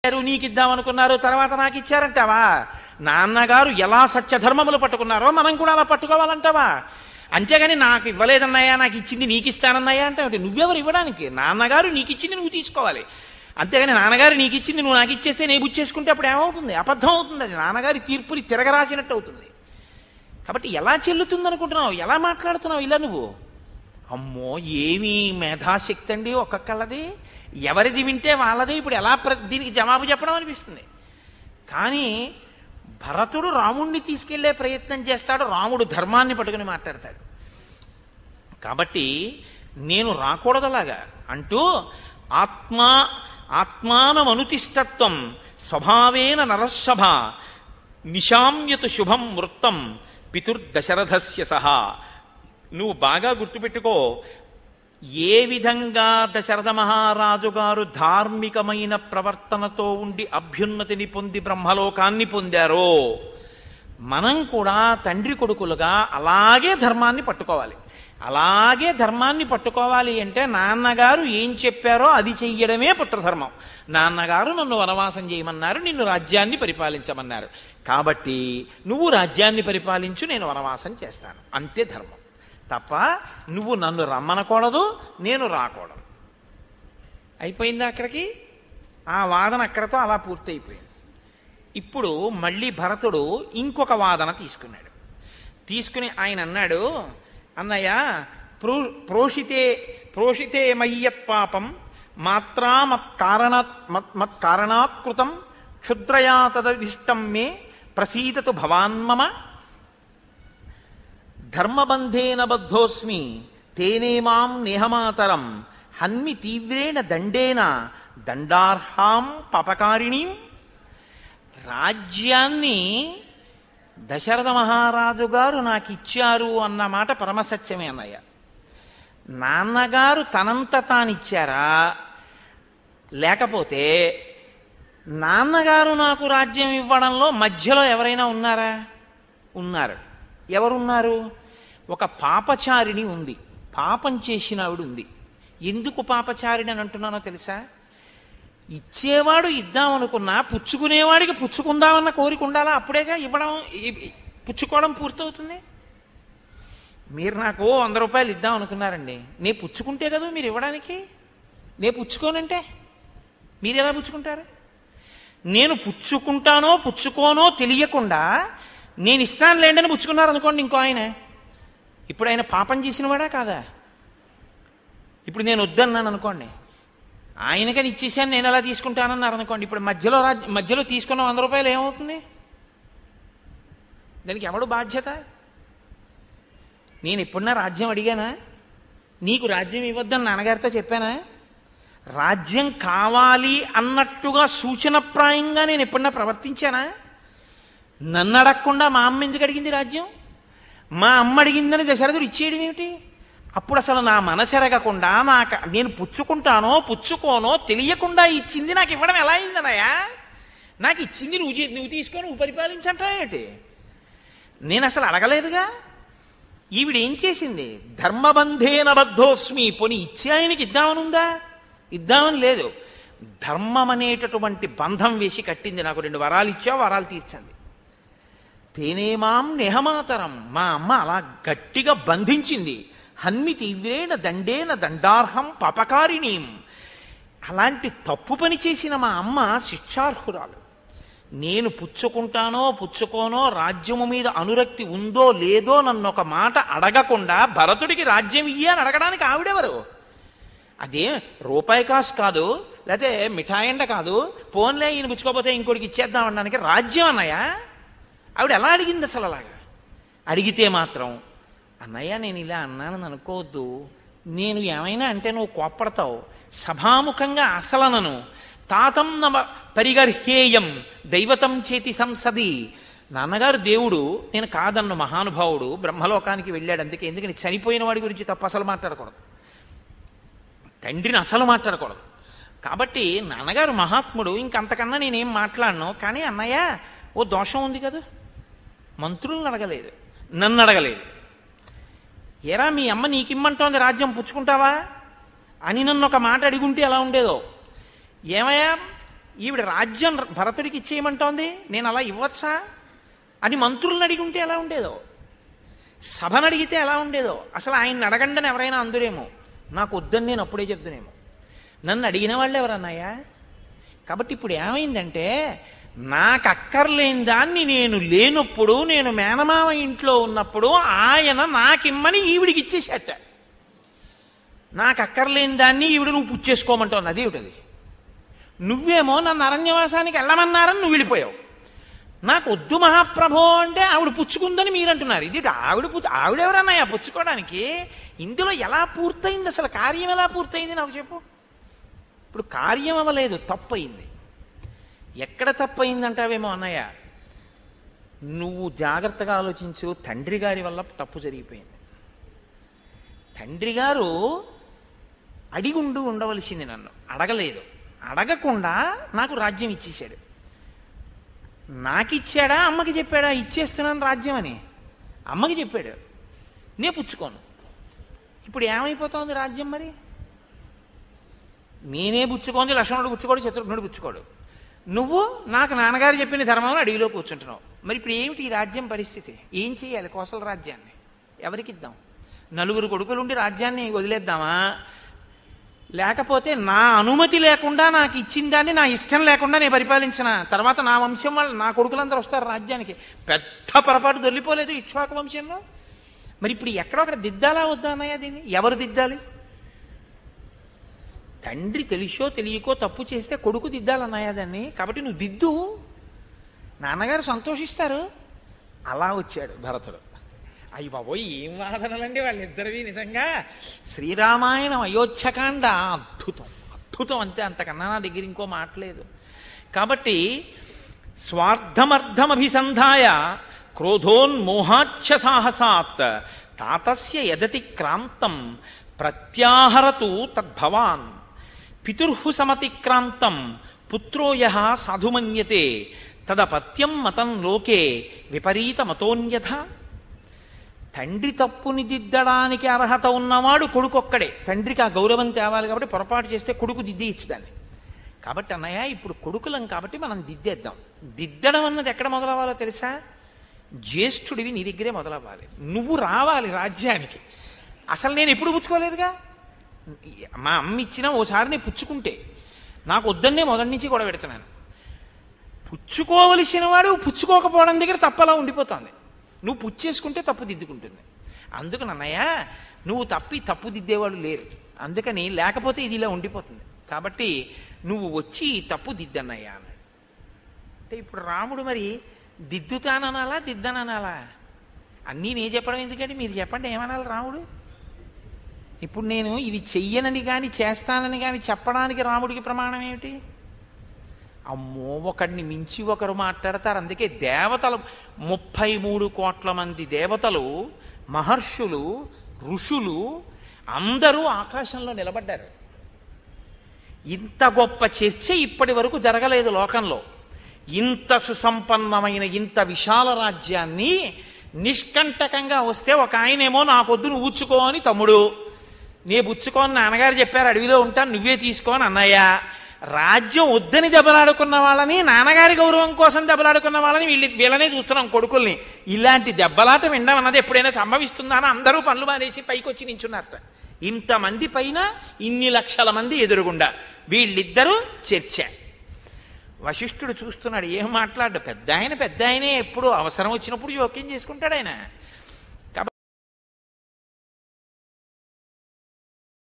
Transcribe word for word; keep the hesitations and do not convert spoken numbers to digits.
నీకు ఇద్దామనుకున్నారు, తర్వాత నాకు ఇచ్చారంటావా? నాన్నగారు ఎలా సత్యధర్మములు పట్టుకున్నారో మనం కూడా అలా పట్టుకోవాలంటావా? అంతేగాని నాకు ఇవ్వలేదన్నాయా, నాకు ఇచ్చింది నీకు ఇస్తానన్నాయా అంటే నువ్వెవరు ఇవ్వడానికి? నాన్నగారు నీకు ఇచ్చింది నువ్వు తీసుకోవాలి. అంతేగాని నాన్నగారు నీకు ఇచ్చింది నువ్వు నాకు ఇచ్చేస్తే నేను బుచ్చేసుకుంటే అప్పుడు ఏమవుతుంది? అబద్ధం అవుతుంది. అది నాన్నగారి తీర్పుని తిరగరాసినట్టు అవుతుంది. కాబట్టి ఎలా చెల్లుతుంది అనుకుంటున్నావు? ఎలా మాట్లాడుతున్నావు ఇలా నువ్వు? అమ్మో, ఏమి మేధాశక్తి అండి ఒక్కొక్కళ్ళది. ఎవరిది వింటే వాళ్ళది. ఇప్పుడు ఎలా దీనికి జవాబు చెప్పడం అనిపిస్తుంది. కానీ భరతుడు రాముణ్ణి తీసుకెళ్లే ప్రయత్నం చేస్తాడు, రాముడు ధర్మాన్ని పట్టుకుని మాట్లాడతాడు. కాబట్టి నేను రాకూడదలాగా అంటూ ఆత్మా ఆత్మానమనుతిష్టత్వం స్వభావేన నరసభ నిశామ్యతు శుభం వృత్తం పితుర్దశరథస్య సహా. నువ్వు బాగా గుర్తుపెట్టుకో, ఏ విధంగా దశరథ మహారాజు గారు ధార్మికమైన ప్రవర్తనతో ఉండి అభ్యున్నతిని పొంది బ్రహ్మలోకాన్ని పొందారో మనం కూడా తండ్రి కొడుకులుగా అలాగే ధర్మాన్ని పట్టుకోవాలి. అలాగే ధర్మాన్ని పట్టుకోవాలి అంటే నాన్నగారు ఏం చెప్పారో అది చెయ్యడమే పుత్రధర్మం. నాన్నగారు నన్ను వనవాసం చేయమన్నారు, నిన్ను రాజ్యాన్ని పరిపాలించమన్నారు, కాబట్టి నువ్వు రాజ్యాన్ని పరిపాలించు, నేను వనవాసం చేస్తాను, అంతే ధర్మం. తప్ప నువ్వు నన్ను రమ్మనకూడదు, నేను రాకూడదు. అయిపోయిందా అక్కడికి? ఆ వాదన అక్కడతో అలా పూర్తయిపోయింది. ఇప్పుడు మళ్ళీ భరతుడు ఇంకొక వాదన తీసుకున్నాడు. తీసుకుని ఆయన అన్నాడు, అన్నయ్య ప్రో ప్రోషితే ప్రోషితే మయ్యత్ పాపం మాత్రా మత్కారణాత్ మత్కారణాత్కృతం క్షుద్రయా తదవిష్టం మే ప్రసీదతు భవాన్మమ ధర్మబంధేన బద్ధోస్మి తేనే మాం నేహమాతరం హన్మి తీవ్రేణ దండేన దండార్హాం పాపకారిణీం. రాజ్యాన్ని దశరథ మహారాజు గారు నాకు ఇచ్చారు అన్న మాట పరమసత్యమే అన్నయ్య. నాన్నగారు తనంత తానిచ్చారా, లేకపోతే నాన్నగారు నాకు రాజ్యం ఇవ్వడంలో మధ్యలో ఎవరైనా ఉన్నారా? ఉన్నారు. ఎవరున్నారు? ఒక పాపచారిణి ఉంది, పాపం చేసిన ఆవిడ ఉంది. ఎందుకు పాపచారిణి అని అంటున్నానో తెలుసా? ఇచ్చేవాడు ఇద్దామనుకున్నా పుచ్చుకునేవాడికి పుచ్చుకుందామన్న కోరిక ఉండాలా, అప్పుడేగా ఇవ్వడం పుచ్చుకోవడం పూర్తవుతుంది. మీరు నాకు వంద రూపాయలు ఇద్దాం అనుకున్నారండి, నేను పుచ్చుకుంటే కదా మీరు ఇవ్వడానికి. నేను పుచ్చుకోనంటే మీరు ఎలా పుచ్చుకుంటారు? నేను పుచ్చుకుంటానో పుచ్చుకోనో తెలియకుండా నేను ఇస్తాను లేండి అని పుచ్చుకున్నారు అనుకోండి ఇంకో ఆయన, ఇప్పుడు ఆయన పాపం చేసినవాడా కాదా? ఇప్పుడు నేను వద్దన్నాను అనుకోండి, ఆయనకని ఇచ్చేసాను నేను ఎలా తీసుకుంటానన్నారు అనుకోండి, ఇప్పుడు మధ్యలో రాజ్ మధ్యలో తీసుకున్న వంద రూపాయలు ఏమవుతుంది? దానికి ఎవడు బాధ్యత? నేను ఎప్పుడన్నా రాజ్యం అడిగానా? నీకు రాజ్యం ఇవ్వద్దని నాన్నగారితో చెప్పానా? రాజ్యం కావాలి అన్నట్టుగా సూచనప్రాయంగా నేను ఎప్పుడన్నా ప్రవర్తించానా? నన్ను అడగకుండా మా అమ్మ ఎందుకు అడిగింది రాజ్యం? మా అమ్మ అడిగిందని దశరథుడు ఇచ్చేయడం ఏమిటి? అప్పుడు అసలు నా మనసెరగకుండా నాకు నేను పుచ్చుకుంటానో పుచ్చుకోనో తెలియకుండా ఇచ్చింది నాకు ఇవ్వడం ఎలా అయిందనయా? నాకు ఇచ్చింది నువ్వు నువ్వు తీసుకొని నువ్వు పరిపాలించంటావేంటి? నేను అసలు అడగలేదుగా. ఈవిడేం చేసింది? ధర్మబంధేన బద్ధోస్మి. పోనీ ఇచ్చే ఆయనకి ఇద్దామనుందా? ఇద్దామని లేదు. ధర్మం అనేటటువంటి బంధం వేసి కట్టింది. నాకు రెండు వరాలు ఇచ్చావు, వరాలు తీర్చండి. తేనేమాం నేహమాతరం. మా అమ్మ అలా గట్టిగా బంధించింది. హన్మి తీవ్రేణ దండేన దండార్హం పాపకారిణీం. అలాంటి తప్పు పని చేసిన మా అమ్మ శిక్షార్హురాలు. నేను పుచ్చుకుంటానో పుచ్చుకోనో, రాజ్యము మీద అనురక్తి ఉందో లేదో నన్ను ఒక మాట అడగకుండా భరతుడికి రాజ్యం ఇయ్యి అని అడగడానికి ఆవిడెవరు? అదే రూపాయి కాసు కాదు, లేకపోతే మిఠాయిండ కాదు, పోన్లే ఈయన పుచ్చుకోకపోతే ఇంకోటికి ఇచ్చేద్దాం అనడానికి రాజ్యం అన్నయ్య. ఆవిడ ఎలా అడిగింది అసలు? అలాగా అడిగితే మాత్రం అన్నయ్య నేను ఇలా అన్నానని అనుకోవద్దు, నేను ఏమైనా అంటే నువ్వు కోప్పడతావు, సభాముఖంగా అసలనను తాతం నమ పరిగర్హేయం దైవతం చేతి సంసది. నాన్నగారు దేవుడు, నేను కాదన్న మహానుభావుడు, బ్రహ్మలోకానికి వెళ్ళాడు అందుకే. ఎందుకని చనిపోయిన వాడి గురించి తప్ప అసలు మాట్లాడకూడదు, తండ్రిని అసలు మాట్లాడకూడదు. కాబట్టి నాన్నగారు మహాత్ముడు, ఇంకంతకన్నా నేనేం మాట్లాడను. కానీ అన్నయ్య ఓ దోషం ఉంది కదా, మంత్రులను అడగలేదు, నన్ను అడగలేదు. ఏరా మీ అమ్మ నీకిమ్మంటోంది రాజ్యం పుచ్చుకుంటావా అని నన్ను ఒక మాట అడిగుంటే ఎలా ఉండేదో. ఏమయ్యా ఈవిడ రాజ్యం భరతుడికి ఇచ్చేయమంటోంది, నేను అలా ఇవ్వచ్చా అని మంత్రులను అడిగి ఉంటే ఎలా ఉండేదో, సభను అడిగితే ఎలా ఉండేదో. అసలు ఆయన్ని అడగండి అని ఎవరైనా అందురేమో, నాకు వద్దని నేను అప్పుడే చెప్తునేమో. నన్ను అడిగిన వాళ్ళు ఎవరన్నాయా? కాబట్టి ఇప్పుడు ఏమైందంటే, నాకు అక్కర్లేని దాన్ని నేను లేనప్పుడు, నేను మేనమామ ఇంట్లో ఉన్నప్పుడు ఆయన నాకిమ్మని ఈవిడికి ఇచ్చేసేట. నాకు అక్కర్లేని దాన్ని ఈవిడ నువ్వు పుచ్చేసుకోమంటావు, అదేమిటది? నువ్వేమో నన్ను అరణ్యవాసానికి వెళ్ళమన్నారని నువ్వు వెళ్ళిపోయావు. నాకు వద్దు మహాప్రభో అంటే ఆవిడ పుచ్చుకుందని మీరు అంటున్నారు. ఇది ఆవిడ పుచ్చు ఆవిడెవరన్నాయా పుచ్చుకోవడానికి? ఇందులో ఎలా పూర్తయింది అసలు? కార్యం ఎలా పూర్తయింది నాకు చెప్పు. ఇప్పుడు కార్యం అవ్వలేదు, తప్పు అయింది. ఎక్కడ తప్పు అయిందంటావేమో అన్నయ్య, నువ్వు జాగ్రత్తగా ఆలోచించు. తండ్రి గారి వల్ల తప్పు జరిగిపోయింది. తండ్రి గారు అడిగుండు ఉండవలసింది, నన్ను అడగలేదు. అడగకుండా నాకు రాజ్యం ఇచ్చేశాడు. నాకిచ్చాడా అమ్మకి చెప్పాడా ఇచ్చేస్తున్నాను రాజ్యం అని? అమ్మకి చెప్పాడు, నే పుచ్చుకోను. ఇప్పుడు ఏమైపోతుంది రాజ్యం? మరి నేనే పుచ్చుకోండి, లక్ష్మణుడు పుచ్చుకోడు, శత్రుఘ్నుడు పుచ్చుకోడు. నువ్వు నాకు నాన్నగారు చెప్పిన ధర్మంలో అడవిలో కూర్చుంటున్నావు. మరి ఇప్పుడు ఏమిటి ఈ రాజ్యం పరిస్థితి? ఏం చేయాలి? కోసల రాజ్యాన్ని ఎవరికిద్దాం? నలుగురు కొడుకులుండి రాజ్యాన్ని వదిలేద్దామా? లేకపోతే నా అనుమతి లేకుండా నాకు ఇచ్చిన దాన్ని నా ఇష్టం లేకుండా నేను పరిపాలించిన తర్వాత నా వంశం వాళ్ళు, నా కొడుకులందరూ వస్తారు రాజ్యానికి. పెద్ద పొరపాటు దొరికిపోలేదు ఇక్ష్వాకు వంశంలో. మరి ఇప్పుడు ఎక్కడో అక్కడ దిద్దాలా వద్దా అన్నయ్య? దీన్ని ఎవరు దిద్దాలి? తండ్రి తెలిసో తెలియకో తప్పు చేస్తే కొడుకు దిద్దాలన్నాయా దాన్ని. కాబట్టి నువ్వు దిద్దు, నాన్నగారు సంతోషిస్తారు. అలా వచ్చాడు భరతుడు. అయ్యి బాబోయ్, ఏం వాదనలండి వాళ్ళిద్దరివి! నిజంగా శ్రీరామాయణం అయోధ్యకాండ అద్భుతం, అద్భుతం అంతే, అంతకన్నా నా దగ్గర ఇంకో మాటలేదు. కాబట్టి స్వార్థమర్థమభిసంధాయ క్రోధోన్మోహాచ్ఛ సాహసాత్ తాతస్య యదతి క్రాంతం ప్రత్యాహరతు తద్భవాన్ పితుర్హు సమతిక్రాంతం పుత్రో యః సాధుమన్యతే తదపత్యం మతం లోకే విపరీత మతోన్యథ. తండ్రి తప్పుని దిద్దడానికి అర్హత ఉన్నవాడు కొడుకొక్కడే. తండ్రికి ఆ గౌరవం తేవాలి కాబట్టి పొరపాటు చేస్తే కొడుకు దిద్ది ఇచ్చదాన్ని. కాబట్టి అన్నయ్య, ఇప్పుడు కొడుకులం కాబట్టి మనం దిద్దేద్దాం. దిద్దడం అన్నది ఎక్కడ మొదలవ్వాలో తెలుసా? జ్యేష్ఠుడివి నీ దగ్గరే మొదలవ్వాలి. నువ్వు రావాలి రాజ్యానికి. అసలు నేను ఎప్పుడు పుచ్చుకోలేదుగా. మా అమ్మ ఇచ్చిన ఓసారి నేను పుచ్చుకుంటే నాకు వద్దన్నే మొదటి నుంచి కూడా పెడుతున్నాను. పుచ్చుకోవలసిన వాడు పుచ్చుకోకపోవడం దగ్గర తప్పలా ఉండిపోతుంది. నువ్వు పుచ్చేసుకుంటే తప్పు దిద్దుకుంటుంది. అందుకని అన్నయ్య, నువ్వు తప్పి తప్పు దిద్దేవాళ్ళు లేరు. అందుకని లేకపోతే ఇది ఇలా ఉండిపోతుంది. కాబట్టి నువ్వు వచ్చి తప్పు దిద్దన్నయ్యా అని అంటే, ఇప్పుడు రాముడు మరి దిద్దుతాననాలా దిద్దననాలా? అన్నీ నేను చెప్పడం ఎందుకంటే మీరు చెప్పండి ఏమనాలి రాముడు? ఇప్పుడు నేను ఇవి చెయ్యనని కానీ చేస్తానని కానీ చెప్పడానికి రాముడికి ప్రమాణం ఏమిటి? అమ్మో, ఒకడిని మించి ఒకరు మాట్లాడతారు. అందుకే దేవతలు ముప్పై మూడు కోట్ల మంది దేవతలు, మహర్షులు, ఋషులు అందరూ ఆకాశంలో నిలబడ్డారు. ఇంత గొప్ప చర్చ ఇప్పటి వరకు జరగలేదు లోకంలో. ఇంత సుసంపన్నమైన ఇంత విశాల రాజ్యాన్ని నిష్కంటకంగా వస్తే ఒక ఆయనేమో నాకొద్దు నువ్వు ఊచుకో అని తమ్ముడు, నే బుచ్చుకోని నాన్నగారు చెప్పారు అడవిలో ఉంటాను నువ్వే తీసుకోని అన్నయ్య. రాజ్యం వద్దని దెబ్బలాడుకున్న వాళ్ళని, నాన్నగారి గౌరవం కోసం దెబ్బలాడుకున్న వాళ్ళని వీళ్ళు వీళ్ళనే చూస్తున్నాం కొడుకుల్ని. ఇలాంటి దెబ్బలాట వినడం అన్నది ఎప్పుడైనా సంభవిస్తుందా అని అందరూ పనులు మానేసి పైకి వచ్చి నించున్నారట. ఇంతమంది పైన ఇన్ని లక్షల మంది ఎదురుగుండా వీళ్ళిద్దరూ చర్చ. వశిష్ఠుడు చూస్తున్నాడు, ఏం మాట్లాడు. పెద్ద ఆయన పెద్ద ఆయనే, ఎప్పుడు అవసరం వచ్చినప్పుడు జోక్యం చేసుకుంటాడు ఆయన.